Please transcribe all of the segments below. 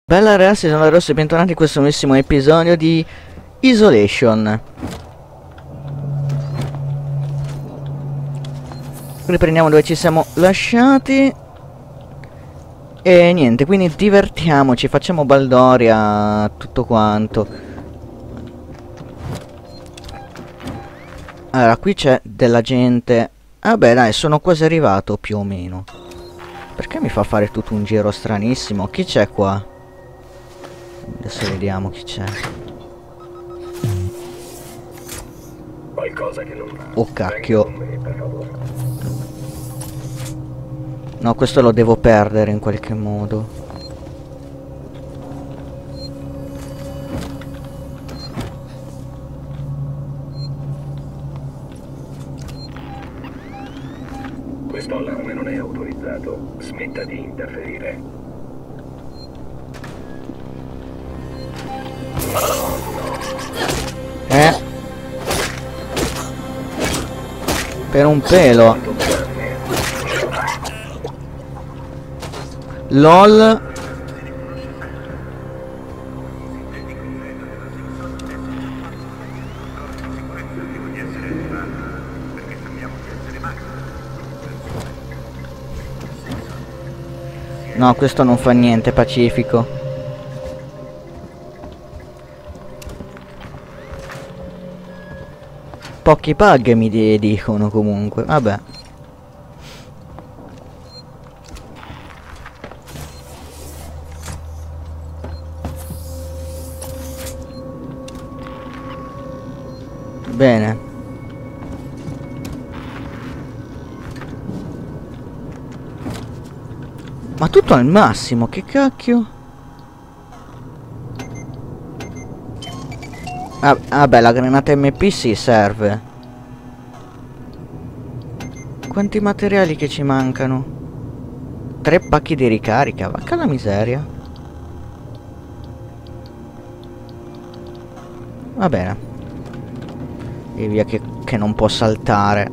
Bella ragazzi, sono Rosso e bentornati in questo nuovissimo episodio di Isolation. Riprendiamo dove ci siamo lasciati. E niente, quindi divertiamoci, facciamo baldoria, tutto quanto. Allora, qui c'è della gente. Vabbè dai, sono quasi arrivato più o meno. Perché mi fa fare tutto un giro stranissimo? Chi c'è qua? Adesso vediamo chi c'è. Qualcosa che non va. Oh cacchio. Venga con me, per favore. No, questo lo devo perdere in qualche modo. Questo allarme non è autorizzato. Smetta di interferire. Per un pelo. LOL. No, questo non fa niente, pacifico. Pochi bug mi dicono comunque, vabbè. Bene. Ma tutto al massimo, che cacchio? Ah, vabbè, la granata MP sì, serve. Quanti materiali che ci mancano? 3 pacchi di ricarica, vacca la miseria. Va bene. E via che non può saltare.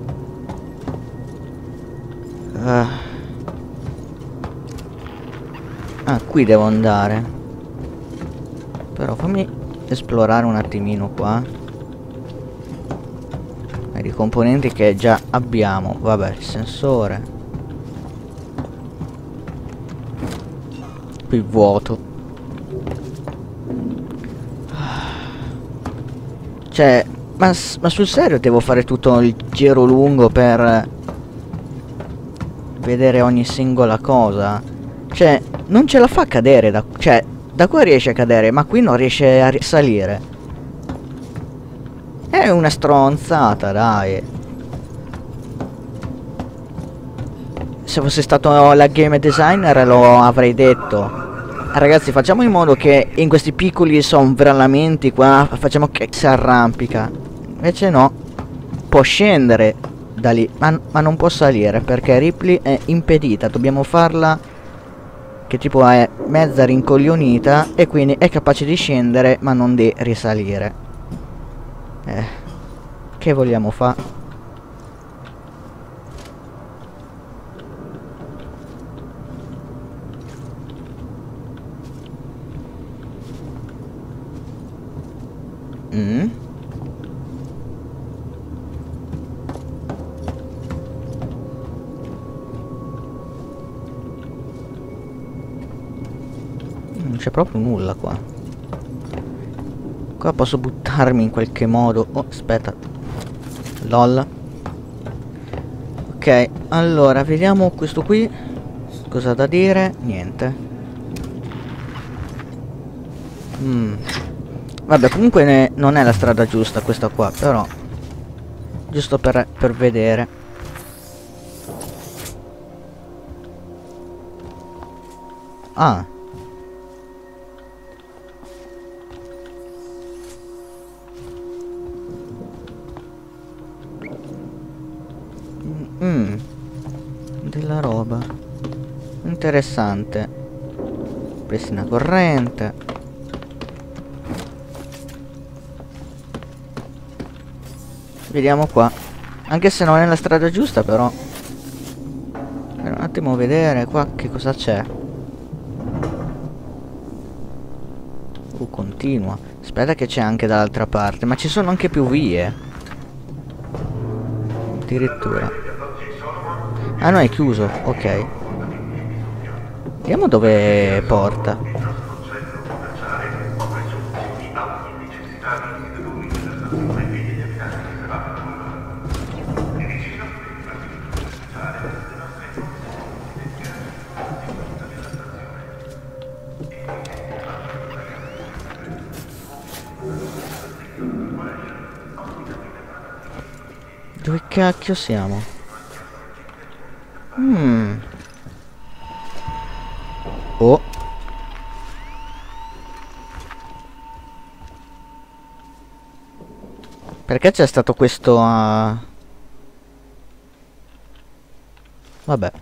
Ah, qui devo andare. Però fammi esplorare un attimino qua. I componenti che già abbiamo. Vabbè, il sensore. Qui vuoto. Cioè, ma sul serio devo fare tutto il giro lungo per vedere ogni singola cosa? Cioè, non ce la fa cadere da... Cioè, da qua riesce a cadere, ma qui non riesce a risalire. È una stronzata, dai. Se fosse stato la game designer lo avrei detto. Ragazzi, facciamo in modo che in questi piccoli sovrallamenti qua facciamo che si arrampica. Invece no. Può scendere da lì, ma non può salire perché Ripley è impedita. Dobbiamo farla che tipo è mezza rincoglionita e quindi è capace di scendere ma non di risalire. Che vogliamo fare? Non c'è proprio nulla qua. Qua posso buttarmi in qualche modo. Oh, aspetta. LOL. Ok, allora, vediamo questo qui. Cosa ha da dire? Niente. Vabbè, comunque non è la strada giusta questa qua, però. Giusto per vedere. Ah. Della roba interessante. Pressina corrente. Vediamo qua. Anche se non è la strada giusta, però per un attimo vedere qua che cosa c'è. Continua. Aspetta che c'è anche dall'altra parte. Ma ci sono anche più vie. Addirittura. Ah no, è chiuso. Ok. Vediamo dove porta. Dove cacchio siamo? Oh. Perché c'è stato questo... Vabbè.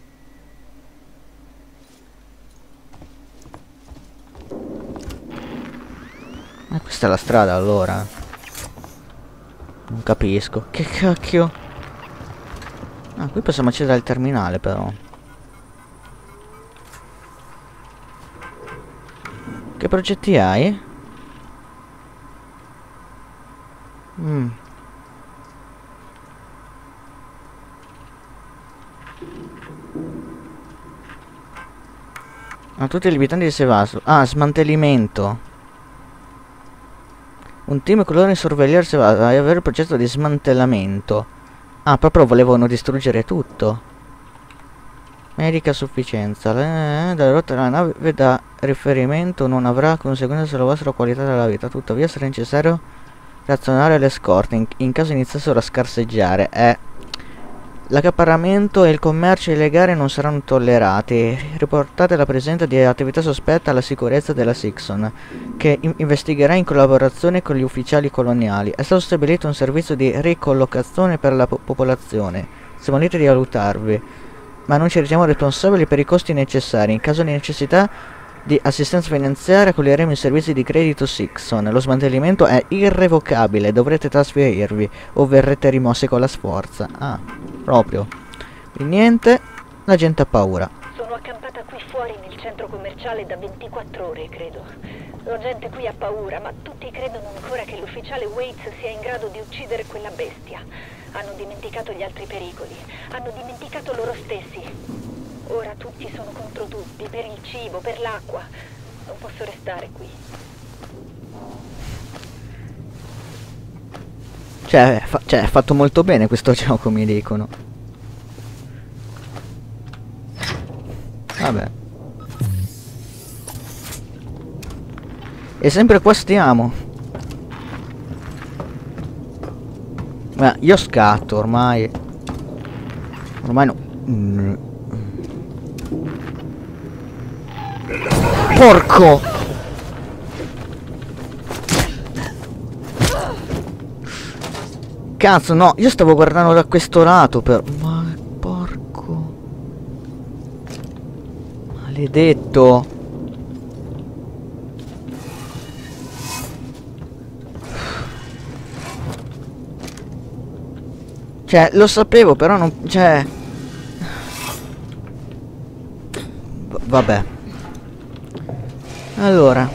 Questa è la strada allora. Non capisco. Che cacchio? Ah, qui possiamo accedere al terminale però. Che progetti hai? A tutti gli abitanti di Sevasto. Ah, smantellimento. Un team con loro in sorvegliare Sevasto e avere il progetto di smantellamento. Ah, proprio volevano distruggere tutto. Medica a sufficienza. Dalla rotta della nave da riferimento non avrà conseguenze sulla vostra qualità della vita. Tuttavia sarà necessario razionare le scorte in caso iniziassero a scarseggiare. L'accaparramento e il commercio illegale non saranno tollerati. Riportate la presenza di attività sospetta alla sicurezza della Sixon, che investigherà in collaborazione con gli ufficiali coloniali. È stato stabilito un servizio di ricollocazione per la popolazione. Siamo lieti di aiutarvi, ma non ci riteniamo responsabili per i costi necessari. In caso di necessità di assistenza finanziaria accoglieremo i servizi di credito Sixon. Lo smantellamento è irrevocabile, dovrete trasferirvi o verrete rimossi con la sforza. Ah, proprio. E niente, la gente ha paura. Sono accampata qui fuori nel centro commerciale da 24 ore, credo. La gente qui ha paura, ma tutti credono ancora che l'ufficiale Waits sia in grado di uccidere quella bestia. Hanno dimenticato gli altri pericoli, hanno dimenticato loro stessi. Ora tutti sono contro tutti, per il cibo, per l'acqua. Non posso restare qui. Cioè, è fatto molto bene questo gioco, mi dicono. Vabbè. E sempre qua stiamo. Ma io scatto ormai. Ormai no. Porco! Cazzo, no, io stavo guardando da questo lato per... Ma porco... Maledetto! Cioè, lo sapevo, però non... Cioè... Vabbè. Allora.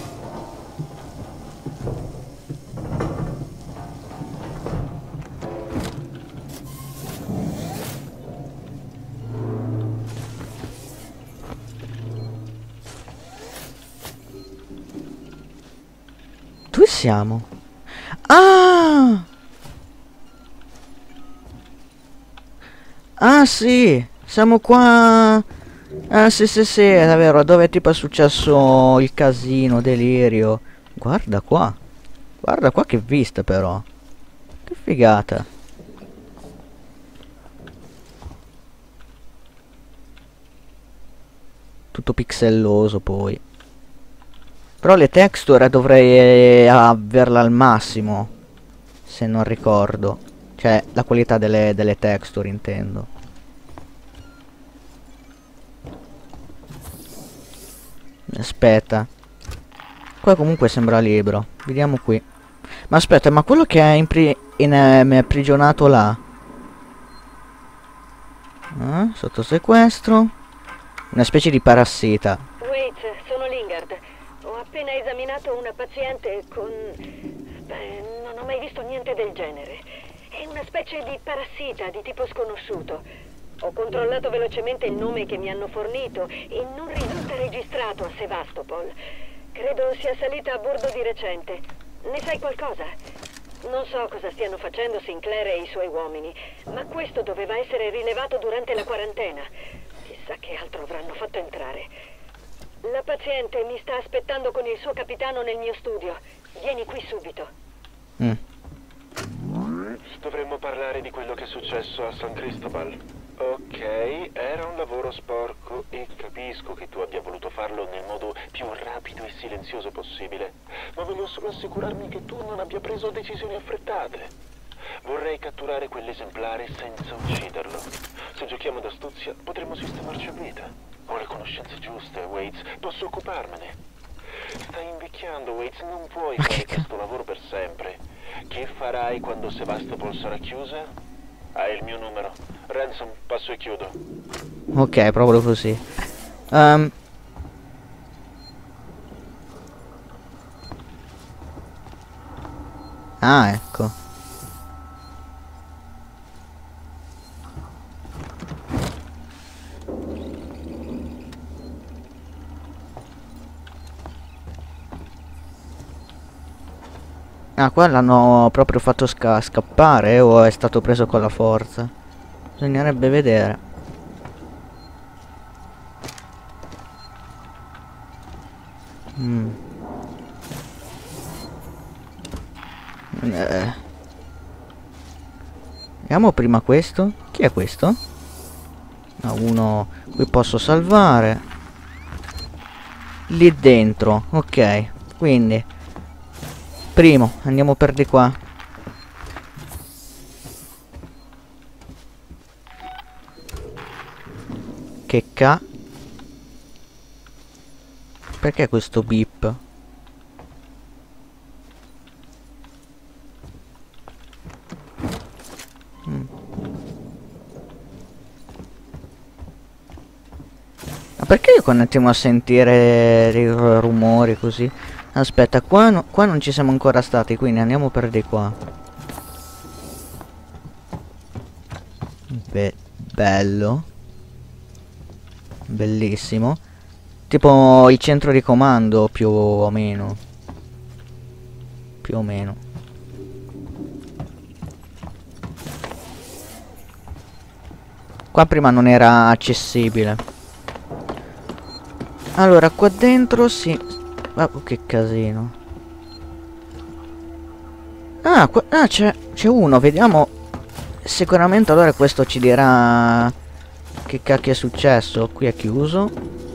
Dove siamo? Ah! Ah sì, siamo qua. Ah sì sì sì, è vero, dove tipo è successo il casino, delirio. Guarda qua. Guarda qua che vista però. Che figata. Tutto pixelloso poi. Però le texture dovrei averla al massimo, se non ricordo. Cioè, la qualità delle texture intendo. Aspetta. Qua comunque sembra libero. Vediamo qui. Ma aspetta, ma quello che è imprigionato là? Sotto sequestro. Una specie di parassita. Wait, sono Lingard. Ho appena esaminato una paziente con... Beh, non ho mai visto niente del genere. È una specie di parassita di tipo sconosciuto. Ho controllato velocemente il nome che mi hanno fornito e non risulta registrato a Sevastopol. Credo sia salita a bordo di recente. Ne sai qualcosa? Non so cosa stiano facendo Sinclair e i suoi uomini, ma questo doveva essere rilevato durante la quarantena. Chissà che altro avranno fatto entrare. La paziente mi sta aspettando con il suo capitano nel mio studio. Vieni qui subito. Dovremmo parlare di quello che è successo a San Cristobal. Ok, era un lavoro sporco e capisco che tu abbia voluto farlo nel modo più rapido e silenzioso possibile. Ma voglio solo assicurarmi che tu non abbia preso decisioni affrettate. Vorrei catturare quell'esemplare senza ucciderlo. Se giochiamo d'astuzia potremmo sistemarci a vita. Ho le conoscenze giuste, Waits. Posso occuparmene. Stai invecchiando, Waits. Non puoi fare questo lavoro per sempre. Che farai quando Sevastopol sarà chiusa? Hai il mio numero. Ransom, passo e chiudo. Ok, proprio così. Ah, ecco. Ah, qua l'hanno proprio fatto scappare o è stato preso con la forza? Bisognerebbe vedere. Vediamo prima questo. Chi è questo? Ah, uno qui posso salvare. Lì dentro. Ok. Quindi primo, andiamo per di qua. Che Perché questo beep? Ma perché io continuo a sentire dei rumori così? Aspetta, qua non ci siamo ancora stati, quindi andiamo per di qua. Bello. Bellissimo. Tipo il centro di comando, più o meno. Più o meno. Qua prima non era accessibile. Allora, qua dentro sì. Oh, che casino. Ah, c'è uno, vediamo. Sicuramente allora questo ci dirà che cacchio è successo. Qui è chiuso.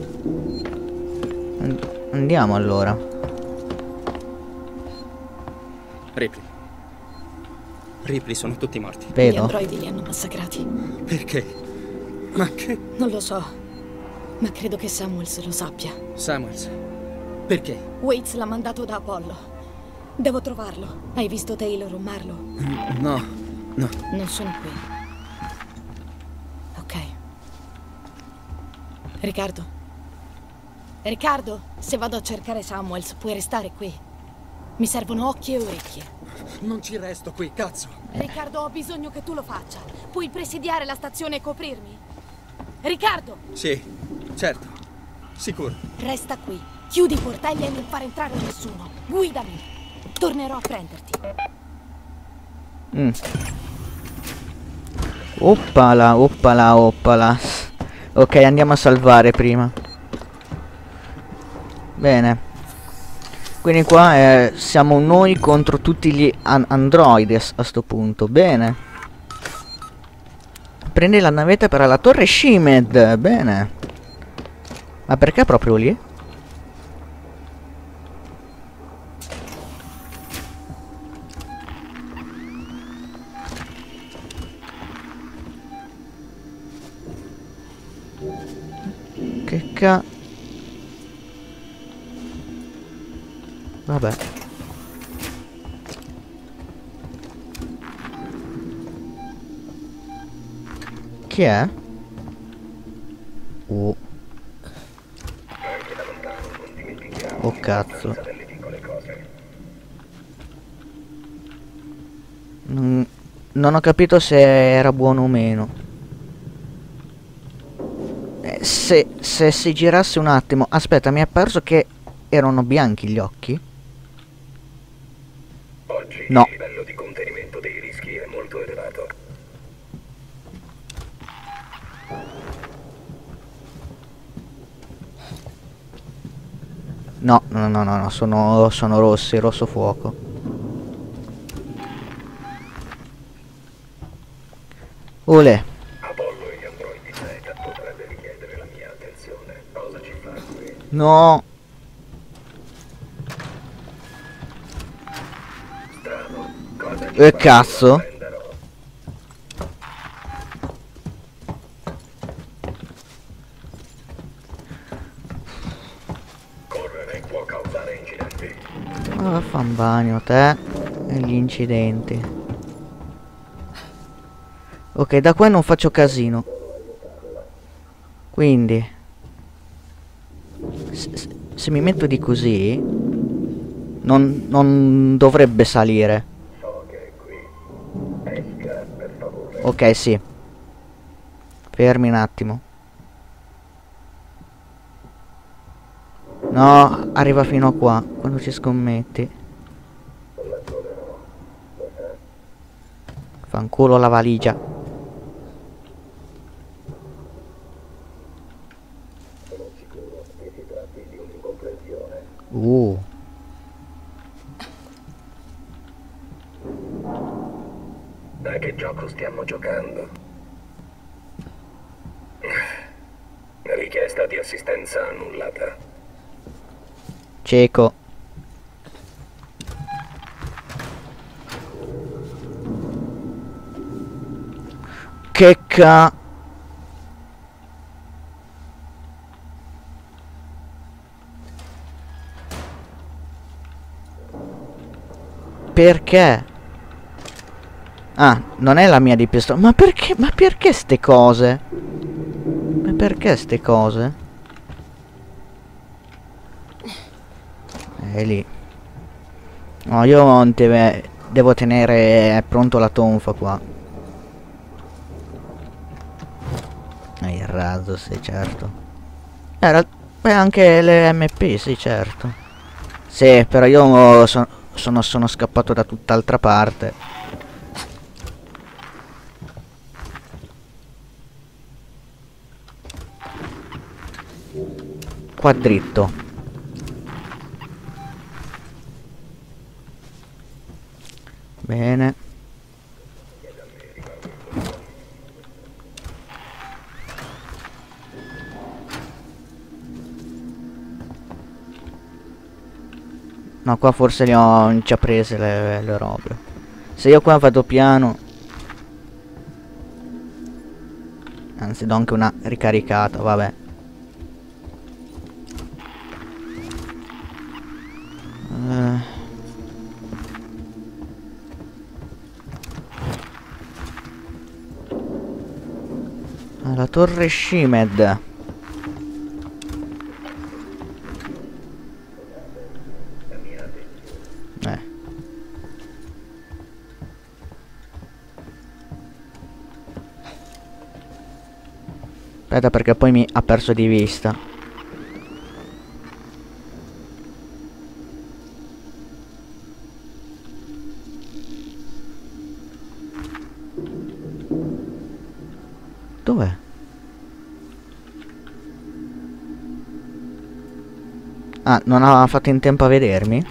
Andiamo allora. Ripley, sono tutti morti. Vedo. Gli androidi li hanno massacrati. Perché? Ma che? Non lo so, ma credo che Samuels lo sappia. Samuels? Perché? Waits l'ha mandato da Apollo. Devo trovarlo. Hai visto Taylor o Marlowe? No. Non sono qui. Ok. Riccardo, se vado a cercare Samuels, puoi restare qui. Mi servono occhi e orecchie. Non ci resto qui, cazzo. Riccardo, ho bisogno che tu lo faccia. Puoi presidiare la stazione e coprirmi? Riccardo! Sì, certo. Sicuro. Resta qui. Chiudi i portelli e non far entrare nessuno. Guidami. Tornerò a prenderti. Oppala. Ok, andiamo a salvare prima. Bene. Quindi qua siamo noi contro tutti gli androidi a sto punto. Bene. Prendi la navetta per la torre Shimed. Bene. Ma perché proprio lì? Che Vabbè. Chi è? Anche da lontano non dimentichiamo Ok. cazzo. Non ho capito se era buono o meno. Se si girasse un attimo. Aspetta, mi è apparso che erano bianchi gli occhi. Oggi no. Il livello di contenimento dei rischi è molto elevato. No, sono rossi, rosso fuoco. Ole. Apollo e gli androidi Zeta potrebbe richiedere la mia attenzione. Cosa ci fa qui? No. Strano. Cosa ci fa? Cazzo. Correre può causare incidenti. Ma fa un bagno te e gli incidenti. Ok, da qua non faccio casino. Quindi se mi metto di così non dovrebbe salire. So che è qui. Esca, per favore. Ok, sì. Fermi un attimo. No, arriva fino a qua quando ci scommetti. Fanculo la valigia. A che gioco stiamo giocando? Richiesta di assistenza annullata. Cieco. Che ca... Perché? Ah, non è la mia di pistola. Ma perché? Ma perché ste cose? Ma perché ste cose? È lì. No, io non devo tenere pronto la tonfa qua. Il razzo, sì, certo. Era... Beh, anche le MP, sì, certo. Sì, però io sono scappato da tutt'altra parte. Qua dritto. Bene. No, qua forse le ho già prese le robe. Se io qua vado piano. Anzi, do anche una ricaricata, vabbè. La torre Shimed. Aspetta, perché poi mi ha perso di vista. Dov'è? Ah, non ha fatto in tempo a vedermi?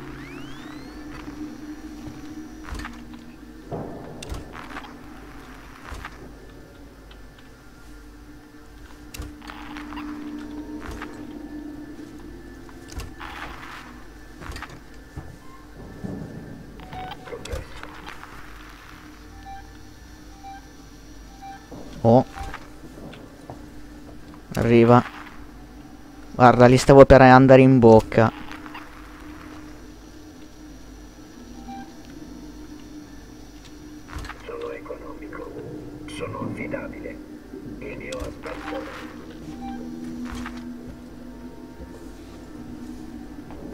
Oh. Arriva. Guarda, li stavo per andare in bocca. Sono economico. Sono affidabile. Il mio aspetto.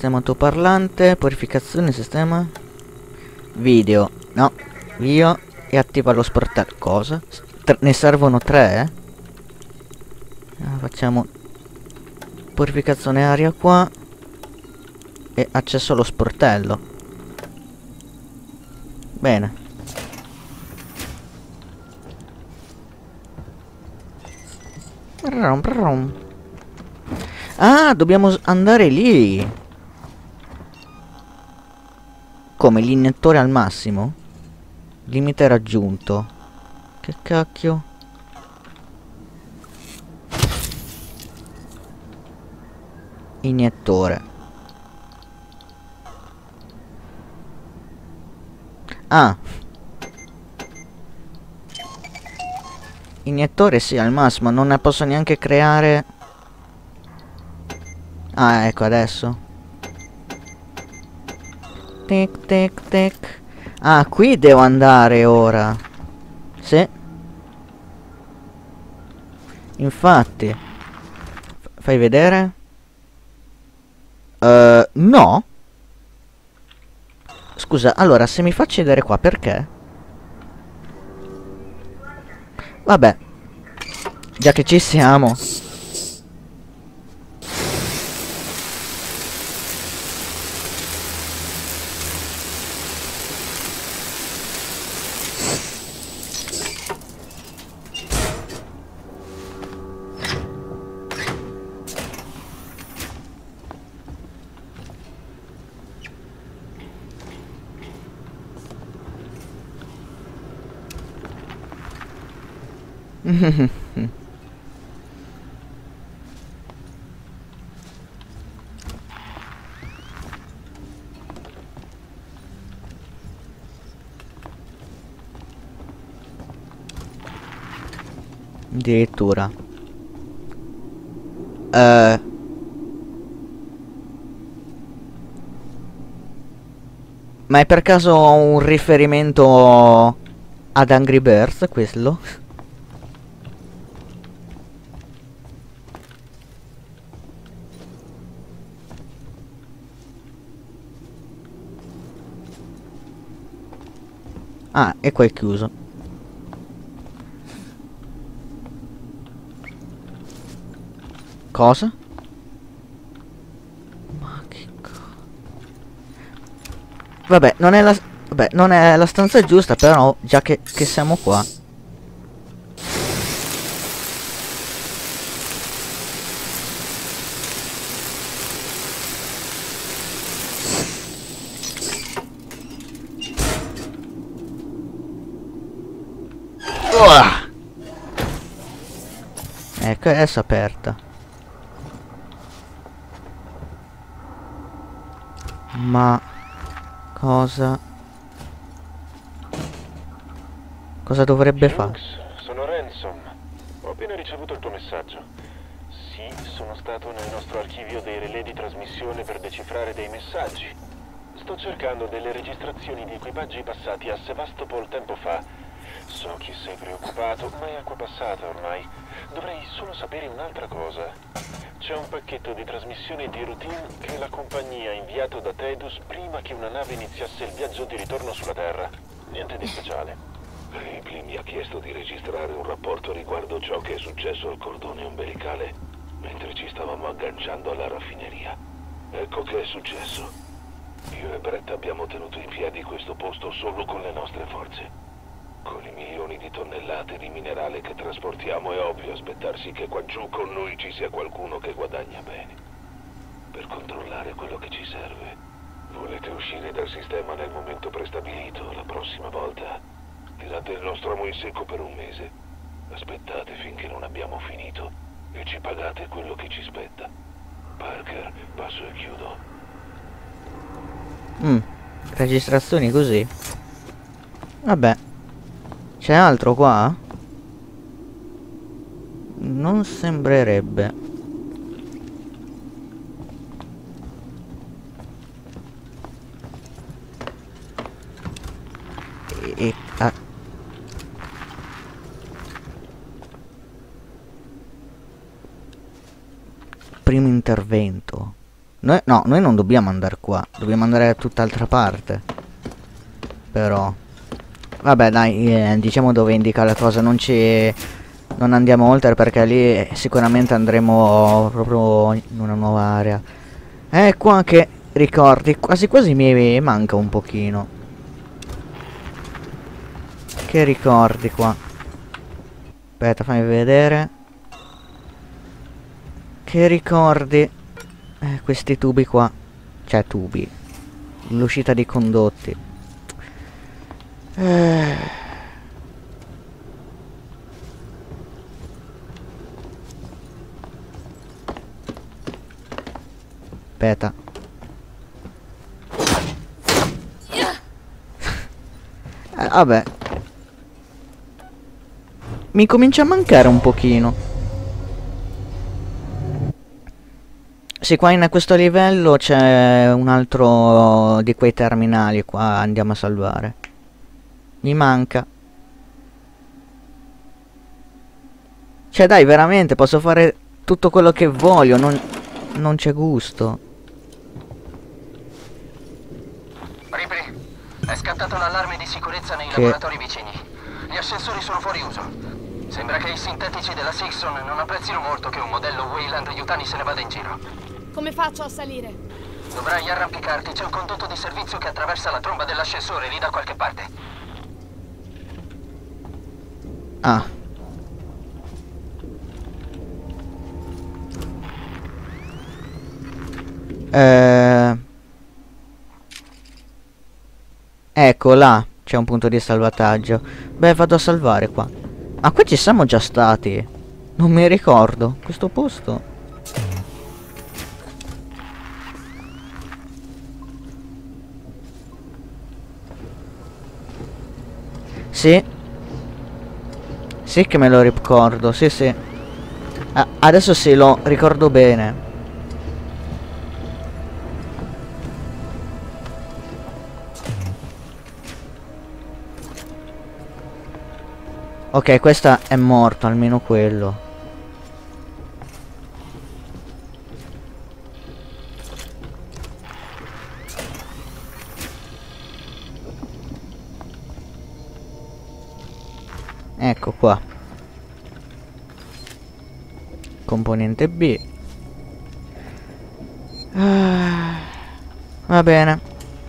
sistema autoparlante, purificazione, sistema video, no, video e attiva lo sportello. Cosa? Ne servono 3? Facciamo purificazione aria qua e accesso allo sportello. Bene. Ah, dobbiamo andare lì. Come l'iniettore al massimo? Limite raggiunto. Che cacchio? Iniettore. Ah. Iniettore sì, al massimo. Non ne posso neanche creare. Ah, ecco adesso. Tic tic tic. Ah, qui devo andare ora. Sì. Infatti. Fai vedere? No. Scusa, allora se mi faccio vedere qua, perché? Vabbè. Già che ci siamo. Addirittura. Ma è per caso un riferimento ad Angry Birds quello? Ah, e qua è chiuso. Cosa? Ma che vabbè, non è la... Vabbè, non è la stanza giusta, però già che siamo qua. Ecco, adesso è aperta. Ma cosa dovrebbe fare? Sono Ransom. Ho appena ricevuto il tuo messaggio. Sì, sono stato nel nostro archivio dei relè di trasmissione per decifrare dei messaggi. Sto cercando delle registrazioni di equipaggi passati a Sevastopol tempo fa. So che sei preoccupato, ma è acqua passata ormai. Dovrei solo sapere un'altra cosa. C'è un pacchetto di trasmissione di routine che la compagnia ha inviato da Tedus prima che una nave iniziasse il viaggio di ritorno sulla Terra. Niente di speciale. Ripley mi ha chiesto di registrare un rapporto riguardo ciò che è successo al cordone ombelicale mentre ci stavamo agganciando alla raffineria. Ecco che è successo. Io e Brett abbiamo tenuto in piedi questo posto solo con le nostre forze. Con i milioni di tonnellate di minerale che trasportiamo è ovvio aspettarsi che qua giù con noi ci sia qualcuno che guadagna bene. Per controllare quello che ci serve. Volete uscire dal sistema nel momento prestabilito? La prossima volta tirate il nostro amo in secco per un mese. Aspettate finché non abbiamo finito e ci pagate quello che ci spetta. Parker, passo e chiudo. Registrazioni così. Vabbè. C'è altro qua? Non sembrerebbe. Primo intervento. No, noi non dobbiamo andare qua. Dobbiamo andare da tutt'altra parte. Però vabbè dai, diciamo dove indica la cosa. Non andiamo oltre, perché lì sicuramente andremo proprio in una nuova area. Qua che ricordi, quasi quasi mi manca un pochino. Che ricordi qua? Aspetta, fammi vedere. Che ricordi? Questi tubi qua. Cioè tubi. L'uscita dei condotti. Aspetta. Vabbè. Mi comincia a mancare un pochino. Sì, qua in questo livello c'è un altro di quei terminali qua. Andiamo a salvare. Mi manca. Cioè dai, veramente posso fare tutto quello che voglio. Non c'è gusto. Ripley, è scattato l'allarme di sicurezza nei laboratori vicini. Gli ascensori sono fuori uso. Sembra che i sintetici della Sixon non apprezzino molto che un modello Weyland-Yutani se ne vada in giro. Come faccio a salire? Dovrai arrampicarti, c'è un condotto di servizio che attraversa la tromba dell'ascensore lì da qualche parte. Ah. Ecco là, c'è un punto di salvataggio. Beh, vado a salvare qua. Ah, qui ci siamo già stati. Non mi ricordo questo posto. Sì. Sì che me lo ricordo, sì sì. Adesso sì, lo ricordo bene. Ok, questa è morto, almeno quello. Ecco qua. Componente B. Va bene.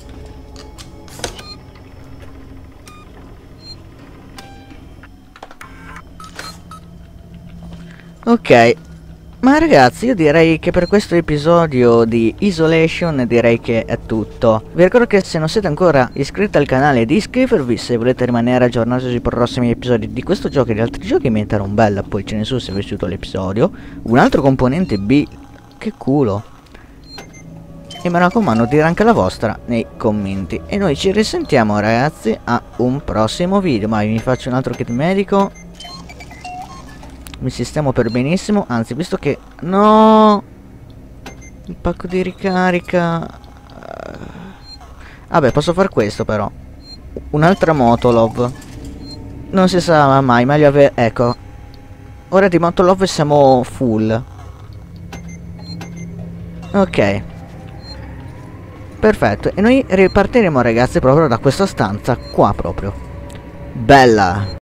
Ok, ma ragazzi, io direi che per questo episodio di Isolation direi che è tutto. Vi ricordo che se non siete ancora iscritti al canale di iscrivervi se volete rimanere aggiornati sui prossimi episodi di questo gioco e di altri giochi, mentre un bel pollice su se vi è piaciuto l'episodio. Un altro componente B, che culo. E mi raccomando, dire anche la vostra nei commenti. E noi ci risentiamo ragazzi a un prossimo video. Ma mi faccio un altro kit medico. Mi sistemo per benissimo. Anzi, visto che... No! Il pacco di ricarica... Vabbè, posso far questo però. Un'altra Motolov. Non si sa mai, meglio avere... Ecco. Ora di Motolov siamo full. Ok. Perfetto. E noi ripartiremo ragazzi proprio da questa stanza qua proprio. Bella!